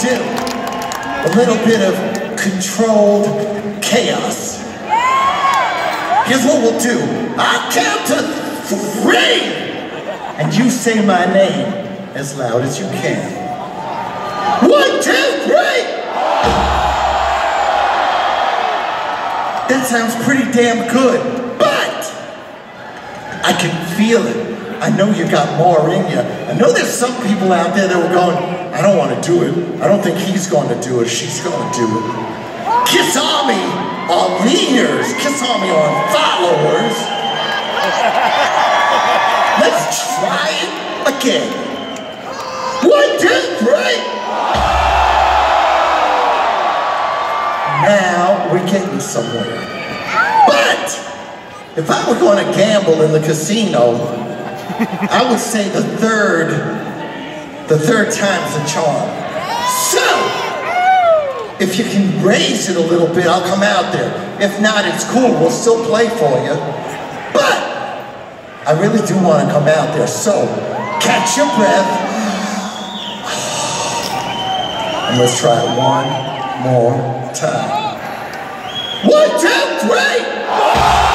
do. A little bit of controlled chaos. Here's what we'll do. I'll count to 3, and you say my name as loud as you can. 1, 2, 3! That sounds pretty damn good, but I can feel it. I know you got more in you. I know there's some people out there that were going, I don't want to do it. I don't think he's going to do it. She's going to do it. Kiss Army on leaders. Kiss Army on followers. Let's try it again. 1, 2, 3. Now we're getting somewhere. But if I were going to gamble in the casino, I would say the third time's a charm. So, if you can raise it a little bit, I'll come out there. If not, it's cool, we'll still play for you. But, I really do want to come out there, so catch your breath. And let's try it one more time. 1, 2, 3!